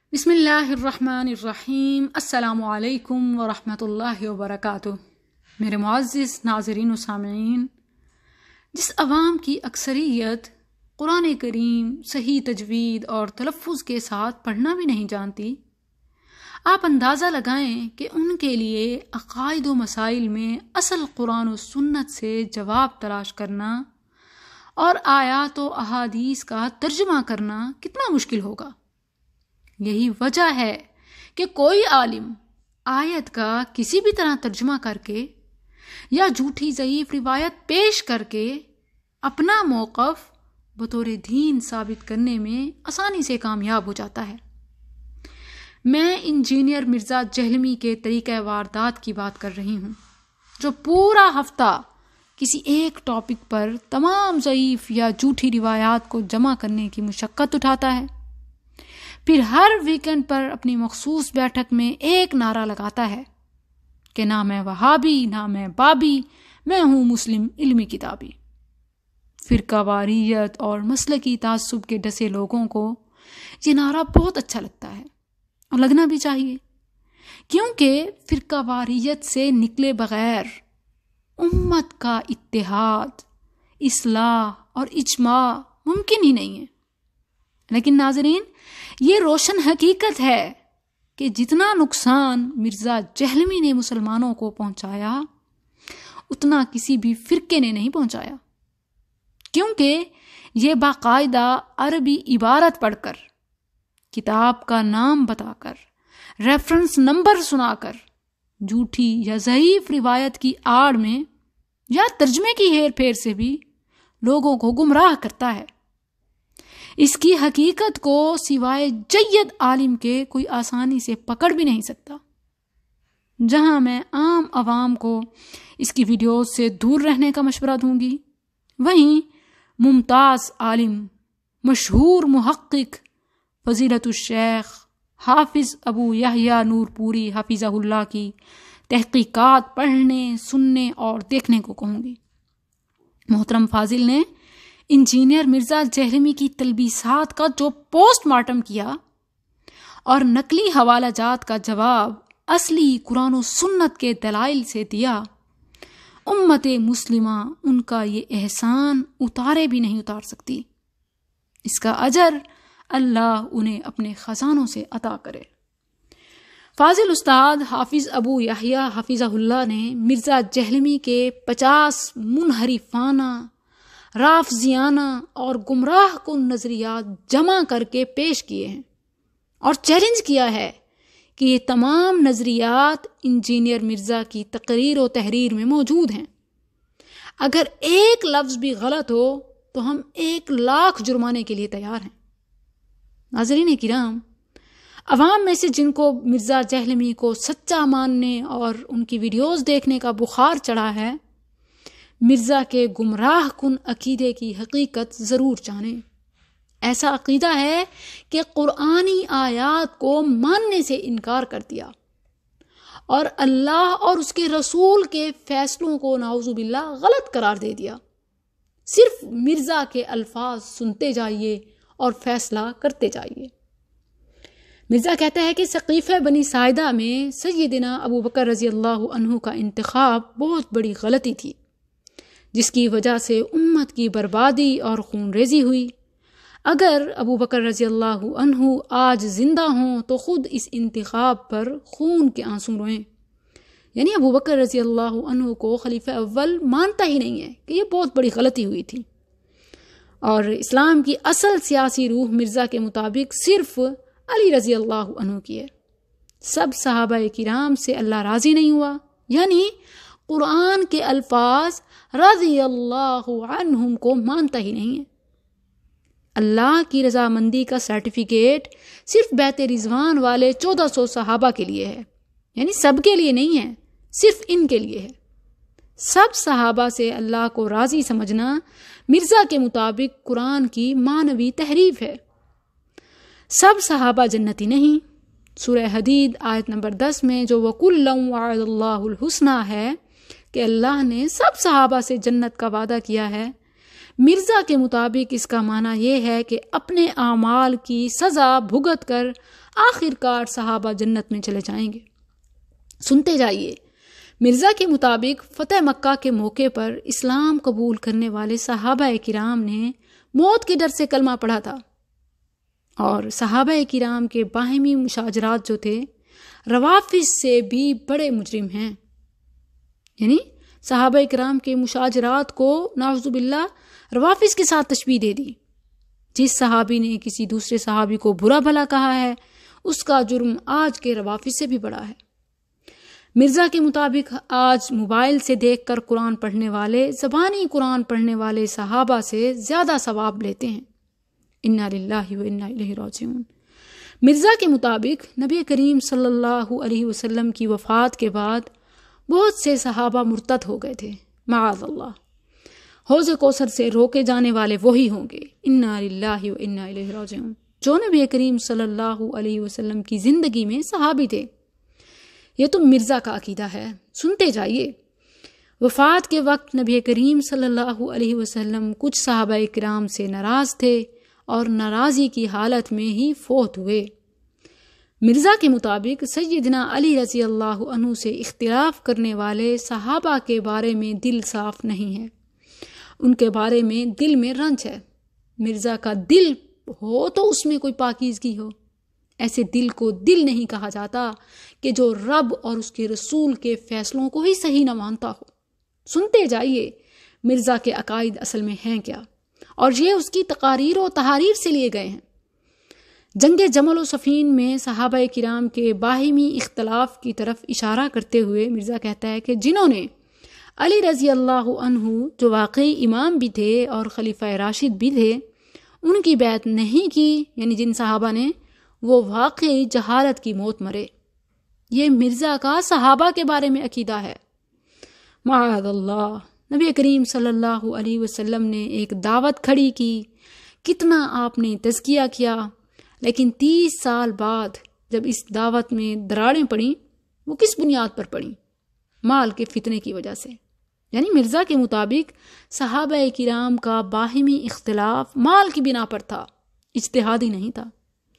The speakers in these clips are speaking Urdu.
بسم اللہ الرحمن الرحیم۔ السلام علیکم ورحمۃ اللہ وبرکاتہ۔ میرے معزز ناظرین و سامعین، جس عوام کی اکثریت قرآن کریم صحیح تجوید اور تلفظ کے ساتھ پڑھنا بھی نہیں جانتی، آپ اندازہ لگائیں کہ ان کے لیے عقائد و مسائل میں اصل قرآن و سنت سے جواب تلاش کرنا اور آیات و احادیث کا ترجمہ کرنا کتنا مشکل ہوگا۔ یہی وجہ ہے کہ کوئی عالم آیت کا کسی بھی طرح ترجمہ کر کے یا جھوٹی ضعیف روایت پیش کر کے اپنا موقف بطور دین ثابت کرنے میں آسانی سے کامیاب ہو جاتا ہے۔ میں انجینئر مرزا جہلمی کے طریقہ واردات کی بات کر رہی ہوں، جو پورا ہفتہ کسی ایک ٹاپک پر تمام ضعیف یا جھوٹی روایات کو جمع کرنے کی مشقت اٹھاتا ہے، پھر ہر ویکنڈ پر اپنی مخصوص بیٹھک میں ایک نعرہ لگاتا ہے کہ نہ میں وہابی نہ میں بابی، میں ہوں مسلم علمی کتابی۔ فرقہ واریت اور مسلکی تعصب کے ڈسے لوگوں کو یہ نعرہ بہت اچھا لگتا ہے اور لگنا بھی چاہیے، کیونکہ فرقہ واریت سے نکلے بغیر امت کا اتحاد، اصلاح اور اجماع ممکن ہی نہیں ہے۔ لیکن ناظرین، یہ روشن حقیقت ہے کہ جتنا نقصان مرزا جہلمی نے مسلمانوں کو پہنچایا اتنا کسی بھی فرقے نے نہیں پہنچایا، کیونکہ یہ باقاعدہ عربی عبارت پڑھ کر، کتاب کا نام بتا کر، ریفرنس نمبر سنا کر، جھوٹی یا ضعیف روایت کی آڑ میں یا ترجمے کی ہیر پھیر سے بھی لوگوں کو گمراہ کرتا ہے۔ اس کی حقیقت کو سوائے جید عالم کے کوئی آسانی سے پکڑ بھی نہیں سکتا۔ جہاں میں عام عوام کو اس کی ویڈیوز سے دور رہنے کا مشورہ دوں گی، وہیں ممتاز عالم، مشہور محقق فضیلت الشیخ حافظ ابو یحییٰ نور پوری حفظہ اللہ کی تحقیقات پڑھنے، سننے اور دیکھنے کو کہوں گی۔ محترم فاضل نے انجینئر مرزا جہلمی کی تلبیسات کا جو پوسٹ مارٹم کیا اور نقلی حوالہ جات کا جواب اصلی قرآن و سنت کے دلائل سے دیا، امت مسلمہ ان کا یہ احسان اتارے بھی نہیں اتار سکتی۔ اس کا اجر اللہ انہیں اپنے خزانوں سے عطا کرے۔ فاضل استاد حافظ ابو یحییٰ حفظہ اللہ نے مرزا جہلمی کے 50 منحرفانہ، رافضیانہ اور گمراہ کن نظریات جمع کر کے پیش کیے ہیں اور چیلنج کیا ہے کہ یہ تمام نظریات انجینئر مرزا کی تقریر و تحریر میں موجود ہیں۔ اگر ایک لفظ بھی غلط ہو تو ہم 1,00,000 جرمانے کے لیے تیار ہیں۔ ناظرین کرام، عوام میں سے جن کو مرزا جہلمی کو سچا ماننے اور ان کی ویڈیوز دیکھنے کا بخار چڑھا ہے، مرزا کے گمراہ کن عقیدے کی حقیقت ضرور جانیں۔ ایسا عقیدہ ہے کہ قرآنی آیات کو ماننے سے انکار کر دیا اور اللہ اور اس کے رسول کے فیصلوں کو نعوذ باللہ غلط قرار دے دیا۔ صرف مرزا کے الفاظ سنتے جائیے اور فیصلہ کرتے جائیے۔ مرزا کہتا ہے کہ سقیفہ بنی ساعدہ میں سیدنا ابو بکر رضی اللہ عنہ کا انتخاب بہت بڑی غلطی تھی، جس کی وجہ سے امت کی بربادی اور خون ریزی ہوئی۔ اگر ابو بکر رضی اللہ عنہ آج زندہ ہوں تو خود اس انتخاب پر خون کے آنسو روئیں۔ یعنی ابو بکر رضی اللہ عنہ کو خلیفہ اول مانتا ہی نہیں ہے کہ یہ بہت بڑی غلطی ہوئی تھی۔ اور اسلام کی اصل سیاسی روح مرزا کے مطابق صرف علی رضی اللہ عنہ کی ہے۔ سب صحابہ کرام سے اللہ راضی نہیں ہوا، یعنی قرآن کے الفاظ رضی اللہ عنہم کو مانتا ہی نہیں ہے۔ اللہ کی رضامندی کا سرٹیفکیٹ صرف بیت رضوان والے 1400 صحابہ کے لیے ہے، یعنی سب کے لیے نہیں ہے، صرف ان کے لیے ہے۔ سب صحابہ سے اللہ کو راضی سمجھنا مرزا کے مطابق قرآن کی معنوی تحریف ہے۔ سب صحابہ جنتی نہیں۔ سورہ حدید آیت نمبر 10 میں جو وَكُلًّا وَعَدَ اللَّهُ الْحُسْنَى ہے کہ اللہ نے سب صحابہ سے جنت کا وعدہ کیا ہے، مرزا کے مطابق اس کا معنی یہ ہے کہ اپنے اعمال کی سزا بھگت کر آخر کار صحابہ جنت میں چلے جائیں گے۔ سنتے جائیے، مرزا کے مطابق فتح مکہ کے موقع پر اسلام قبول کرنے والے صحابہ کرام نے موت کے ڈر سے کلمہ پڑھا تھا، اور صحابہ کرام کے باہمی مشاجرات جو تھے روافض سے بھی بڑے مجرم ہیں۔ یعنی صحابہ کرام کے مشاجرات کو نعوذ باللہ روافض کے ساتھ تشبیہ دے دی۔ جس صحابی نے کسی دوسرے صحابی کو برا بھلا کہا ہے اس کا جرم آج کے روافض سے بھی بڑا ہے۔ مرزا کے مطابق آج موبائل سے دیکھ کر قرآن پڑھنے والے زبانی قرآن پڑھنے والے صحابہ سے زیادہ ثواب لیتے ہیں۔ انا للہ و انا الیہ راجعون۔ مرزا کے مطابق نبی کریم صلی اللہ علیہ وسلم کی وفات کے بعد بہت سے صحابہ مرتد ہو گئے تھے، معاذ اللہ۔ حوض کوثر سے روکے جانے والے وہی ہوں گے، انا للہ و انا الیہ راجعون، جو نبی کریم صلی اللہ علیہ وسلم کی زندگی میں صحابی تھے۔ یہ تو مرزا کا عقیدہ ہے، سنتے جائیے۔ وفات کے وقت نبی کریم صلی اللہ علیہ وسلم کچھ صحابہ کرام سے ناراض تھے اور ناراضی کی حالت میں ہی فوت ہوئے۔ مرزا کے مطابق سیدنا علی رضی اللہ عنہ سے اختلاف کرنے والے صحابہ کے بارے میں دل صاف نہیں ہے، ان کے بارے میں دل میں رنج ہے۔ مرزا کا دل ہو تو اس میں کوئی پاکیزگی ہو، ایسے دل کو دل نہیں کہا جاتا کہ جو رب اور اس کے رسول کے فیصلوں کو ہی صحیح نہ مانتا ہو۔ سنتے جائیے مرزا کے عقائد اصل میں ہیں کیا، اور یہ اس کی تقاریر و تحاریر سے لیے گئے ہیں۔ جنگ جمل و صفین میں صحابہ کرام کے باہمی اختلاف کی طرف اشارہ کرتے ہوئے مرزا کہتا ہے کہ جنہوں نے علی رضی اللہ عنہ جو واقعی امام بھی تھے اور خلیفہ راشد بھی تھے ان کی بیعت نہیں کی، یعنی جن صحابہ نے، وہ واقعی جہالت کی موت مرے۔ یہ مرزا کا صحابہ کے بارے میں عقیدہ ہے، معاذ اللہ۔ نبی کریم صلی اللہ علیہ وسلم نے ایک دعوت کھڑی کی، کتنا آپ نے تزکیہ کیا، لیکن 30 سال بعد جب اس دعوت میں دراڑیں پڑیں، وہ کس بنیاد پر پڑیں؟ مال کے فتنے کی وجہ سے۔ یعنی مرزا کے مطابق صحابہ کرام کا باہمی اختلاف مال کی بنا پر تھا، اجتہادی نہیں تھا۔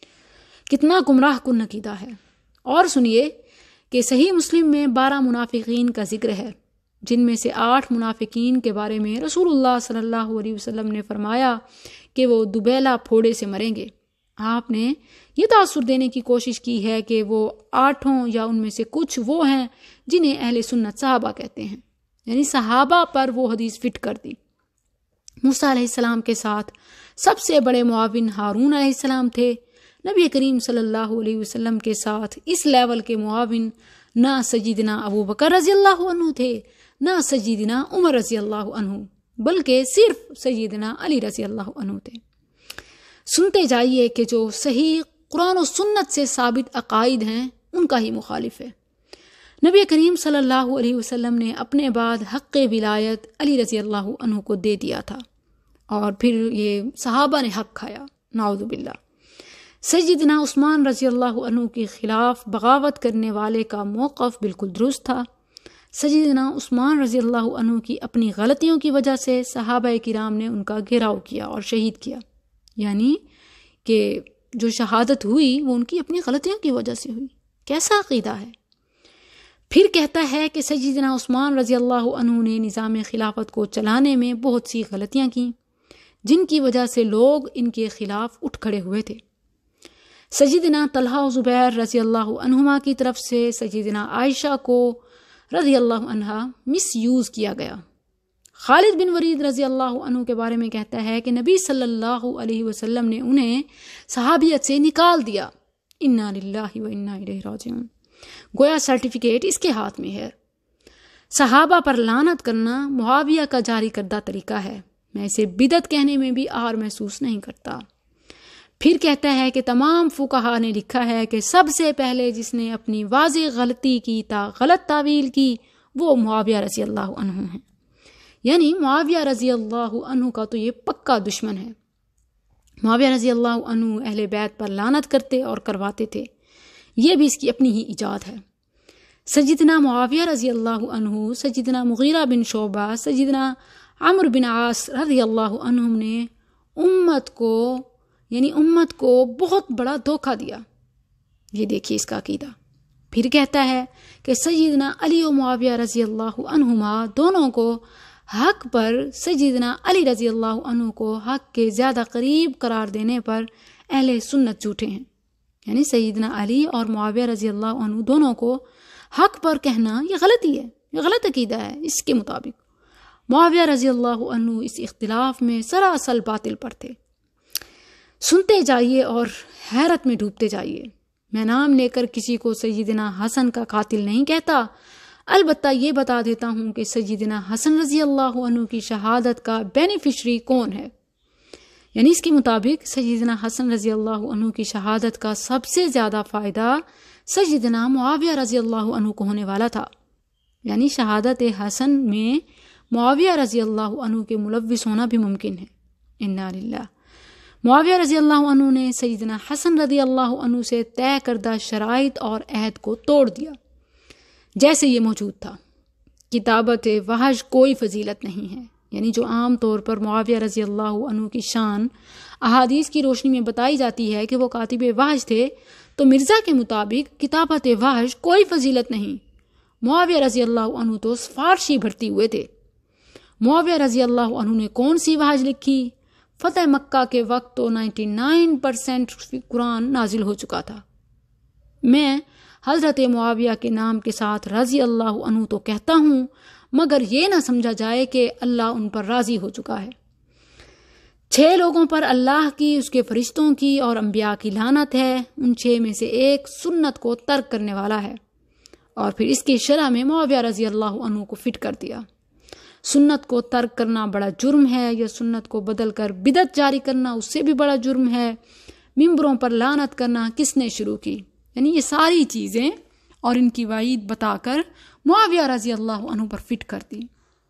کتنا گمراہ کن عقیدہ ہے۔ اور سنیے کہ صحیح مسلم میں 12 منافقین کا ذکر ہے، جن میں سے 8 منافقین کے بارے میں رسول اللہ صلی اللہ علیہ وسلم نے فرمایا کہ وہ دبیلا پھوڑے سے مریں گے۔ آپ نے یہ تاثر دینے کی کوشش کی ہے کہ وہ 8 یا ان میں سے کچھ وہ ہیں جنہیں اہل سنت صحابہ کہتے ہیں، یعنی صحابہ پر وہ حدیث فٹ کر دی۔ موسیٰ علیہ السلام کے ساتھ سب سے بڑے معاون ہارون علیہ السلام تھے۔ نبی کریم صلی اللہ علیہ وسلم کے ساتھ اس لیول کے معاون نہ سیدنا ابو بکر رضی اللہ عنہ تھے، نہ سیدنا عمر رضی اللہ عنہ، بلکہ صرف سیدنا علی رضی اللہ عنہ تھے۔ سنتے جائیے کہ جو صحیح قرآن و سنت سے ثابت عقائد ہیں ان کا ہی مخالف ہے۔ نبی کریم صلی اللہ علیہ وسلم نے اپنے بعد حق ولایت علی رضی اللہ عنہ کو دے دیا تھا، اور پھر یہ صحابہ نے حق کھایا، نعوذ باللہ۔ سیدنا عثمان رضی اللہ عنہ کے خلاف بغاوت کرنے والے کا موقف بالکل درست تھا۔ سیدنا عثمان رضی اللہ عنہ کی اپنی غلطیوں کی وجہ سے صحابہ کرام نے ان کا گھیراؤ کیا اور شہید کیا، یعنی کہ جو شہادت ہوئی وہ ان کی اپنی غلطیوں کی وجہ سے ہوئی۔ کیسا عقیدہ ہے؟ پھر کہتا ہے کہ سیدنا عثمان رضی اللہ عنہ نے نظام خلافت کو چلانے میں بہت سی غلطیاں کیں، جن کی وجہ سے لوگ ان کے خلاف اٹھ کھڑے ہوئے تھے۔ سیدنا طلحہ و زبیر رضی اللہ عنہما کی طرف سے سیدنا عائشہ کو رضی اللہ عنہا مس یوز کیا گیا۔ خالد بن ولید رضی اللہ عنہ کے بارے میں کہتا ہے کہ نبی صلی اللہ علیہ وسلم نے انہیں صحابیت سے نکال دیا۔ انا للہ و انا الیہ راجعون۔ گویا سرٹیفکیٹ اس کے ہاتھ میں ہے۔ صحابہ پر لعنت کرنا معاویہ کا جاری کردہ طریقہ ہے، میں اسے بدعت کہنے میں بھی عار محسوس نہیں کرتا۔ پھر کہتا ہے کہ تمام فقہا نے لکھا ہے کہ سب سے پہلے جس نے اپنی واضح غلطی کی غلط تعویل کی وہ معاویہ رضی اللہ عنہ ہیں، یعنی معاویہ رضی اللہ عنہ کا تو یہ پکا دشمن ہے۔ معاویہ رضی اللہ عنہ اہل بیت پر لعنت کرتے اور کرواتے تھے، یہ بھی اس کی اپنی ہی ایجاد ہے۔ سیدنا معاویہ رضی اللہ عنہ، سیدنا مغیرہ بن شعبہ، سیدنا عمرو بن عاص رضی اللہ عنہم نے امت کو بہت بڑا دھوکہ دیا۔ یہ دیکھیے اس کا عقیدہ۔ پھر کہتا ہے کہ سیدنا علی و معاویہ رضی اللہ عنہما دونوں کو حق پر، سیدنا علی رضی اللہ عنہ کو حق کے زیادہ قریب قرار دینے پر اہل سنت جھوٹے ہیں۔ یعنی سیدنا علی اور معاویہ رضی اللہ عنہ دونوں کو حق پر کہنا یہ غلطی ہے، یہ غلط عقیدہ ہے۔ اس کے مطابق معاویہ رضی اللہ عنہ اس اختلاف میں سراسر باطل پر تھے۔ سنتے جائیے اور حیرت میں ڈوبتے جائیے۔ میں نام لے کر کسی کو سیدنا حسن کا قاتل نہیں کہتا، البتہ یہ بتا دیتا ہوں کہ سیدنا حسن رضی اللہ عنہ کی شہادت کا بینیفیشری کون ہے۔ یعنی اس کے مطابق سیدنا حسن رضی اللہ عنہ کی شہادت کا سب سے زیادہ فائدہ سیدنا معاویہ رضی اللہ عنہ کو ہونے والا تھا۔ یعنی شہادت حسن میں معاویہ رضی اللہ عنہ کے ملوث ہونا بھی ممکن ہے۔ انا للہ۔ معاویہ رضی اللہ عنہ نے سیدنا حسن رضی اللہ عنہ سے طے کردہ شرائط اور عہد کو توڑ دیا جیسے یہ موجود تھا۔ کتابت وحش کوئی فضیلت نہیں ہے، یعنی جو عام طور پر معاویہ رضی اللہ عنہ کی شان احادیث کی روشنی میں بتائی جاتی ہے کہ وہ کاتب وحش تھے، تو مرزا کے مطابق کتابت وحش کوئی فضیلت نہیں۔ معاویہ رضی اللہ عنہ تو فارسی بھرتی ہوئے تھے۔ معاویہ رضی اللہ عنہ نے کون سی وحش لکھی؟ فتح مکہ کے وقت تو 99% قرآن نازل ہو چکا تھا۔ میں حضرت معاویہ کے نام کے ساتھ رضی اللہ عنہ تو کہتا ہوں، مگر یہ نہ سمجھا جائے کہ اللہ ان پر راضی ہو چکا ہے۔ 6 لوگوں پر اللہ کی، اس کے فرشتوں کی اور انبیاء کی لعنت ہے۔ ان 6 میں سے ایک سنت کو ترک کرنے والا ہے، اور پھر اس کی شرح میں معاویہ رضی اللہ عنہ کو فٹ کر دیا۔ سنت کو ترک کرنا بڑا جرم ہے، یا سنت کو بدل کر بدعت جاری کرنا اس سے بھی بڑا جرم ہے۔ ممبروں پر لعنت کرنا کس نے شروع کی؟ یعنی یہ ساری چیزیں اور ان کی وعید بتا کر معاویہ رضی اللہ عنہ پر فٹ کر دی۔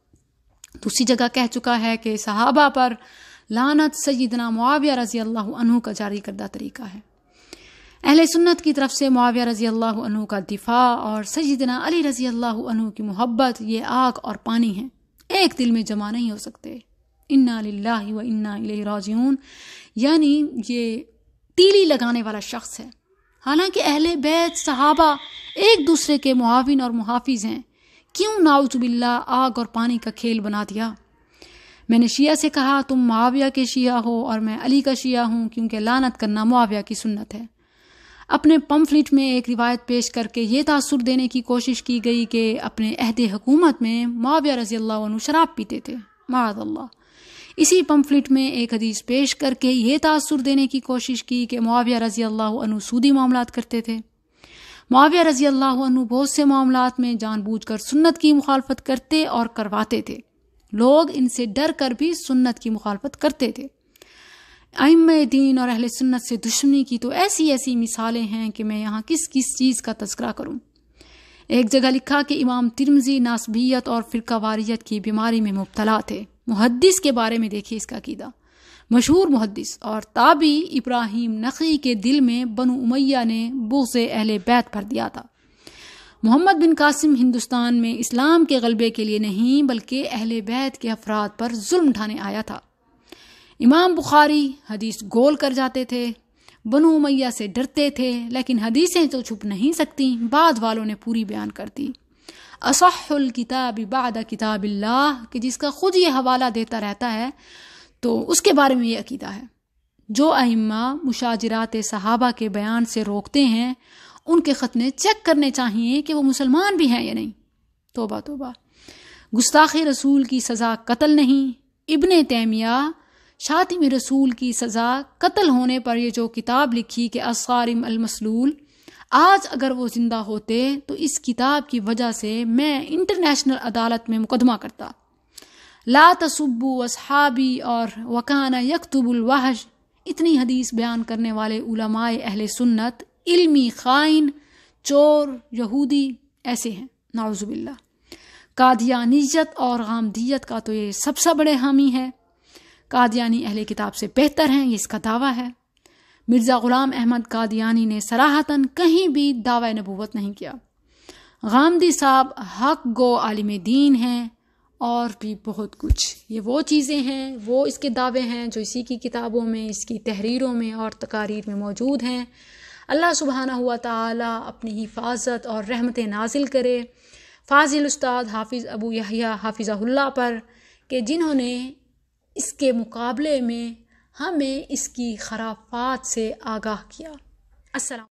دوسری جگہ کہہ چکا ہے کہ صحابہ پر لعنت سیدنا معاویہ رضی اللہ عنہ کا جاری کردہ طریقہ ہے۔ اہل سنت کی طرف سے معاویہ رضی اللہ عنہ کا دفاع اور سیدنا علی رضی اللہ عنہ کی محبت یہ آگ اور پانی ہیں، ایک دل میں جمع نہیں ہو سکتے۔ انا للہ و انا الیہ راجعون، یعنی یہ تیلی لگانے والا شخص ہے۔ حالانکہ اہل بیت صحابہ ایک دوسرے کے معاون اور محافظ ہیں، کیوں نعوذ باللہ آگ اور پانی کا کھیل بنا دیا؟ میں نے شیعہ سے کہا تم معاویہ کے شیعہ ہو اور میں علی کا شیعہ ہوں، کیونکہ لعنت کرنا معاویہ کی سنت ہے۔ اپنے پمفلٹ میں ایک روایت پیش کر کے یہ تاثر دینے کی کوشش کی گئی کہ اپنے عہد حکومت میں معاویہ رضی اللہ عنہ شراب پیتے تھے، معاذ اللہ۔ اسی پمفلٹ میں ایک حدیث پیش کر کے یہ تاثر دینے کی کوشش کی کہ معاویہ رضی اللہ عنہ سودی معاملات کرتے تھے۔ معاویہ رضی اللہ عنہ بہت سے معاملات میں جان بوجھ کر سنت کی مخالفت کرتے اور کرواتے تھے۔ لوگ ان سے ڈر کر بھی سنت کی مخالفت کرتے تھے۔ ائمہ دین اور اہل سنت سے دشمنی کی تو ایسی مثالیں ہیں کہ میں یہاں کس چیز کا تذکرہ کروں۔ ایک جگہ لکھا کہ امام ترمذی ناسبیت اور فرقہ واریت کی بیماری میں مبتلا تھے۔ محدث کے بارے میں دیکھیے اس کا عقیدہ۔ مشہور محدث اور تابعی ابراہیم نخعی کے دل میں بنو امیہ نے بغض اہل بیت بھر دیا تھا۔ محمد بن قاسم ہندوستان میں اسلام کے غلبے کے لیے نہیں بلکہ اہل بیت کے افراد پر ظلم ڈھانے آیا تھا۔ امام بخاری حدیث گول کر جاتے تھے، بنو امیہ سے ڈرتے تھے، لیکن حدیثیں تو چھپ نہیں سکتی، بعد والوں نے پوری بیان کر دی۔ اصح الکتاب بعد کتاب اللہ، کہ جس کا خود یہ حوالہ دیتا رہتا ہے، تو اس کے بارے میں یہ عقیدہ ہے۔ جو ائمہ مشاجرات صحابہ کے بیان سے روکتے ہیں، ان کے ختنے چیک کرنے چاہیے کہ وہ مسلمان بھی ہیں یا نہیں۔ توبہ توبہ۔ گستاخ رسول کی سزا قتل نہیں۔ ابن تیمیہ شاتم رسول کی سزا قتل ہونے پر یہ جو کتاب لکھی کہ الصارم المسلول، آج اگر وہ زندہ ہوتے تو اس کتاب کی وجہ سے میں انٹرنیشنل عدالت میں مقدمہ کرتا۔ لا تسبوا اصحابی اور وکان یکتب الوحش، اتنی حدیث بیان کرنے والے علماء اہل سنت علمی خائن، چور، یہودی ایسے ہیں، نعوذ باللہ۔ قادیانیت اور غامدیت کا تو یہ سب سے بڑے حامی ہے۔ قادیانی اہل کتاب سے بہتر ہیں، یہ اس کا دعویٰ ہے۔ مرزا غلام احمد قادیانی نے صراحتاً کہیں بھی دعوی نبوت نہیں کیا۔ غامدی صاحب حق گو عالم دین ہیں اور بھی بہت کچھ. یہ وہ چیزیں ہیں، وہ اس کے دعوے ہیں جو اسی کی کتابوں میں، اس کی تحریروں میں اور تقاریر میں موجود ہیں. اللہ سبحانہ و تعالی اپنی حفاظت اور رحمت نازل کرے فاضل استاد حافظ ابو یحییٰ حافظہ اللہ پر، کہ جنہوں نے اس کے مقابلے میں ہمیں اس کی خرافات سے آگاہ کیا. السلام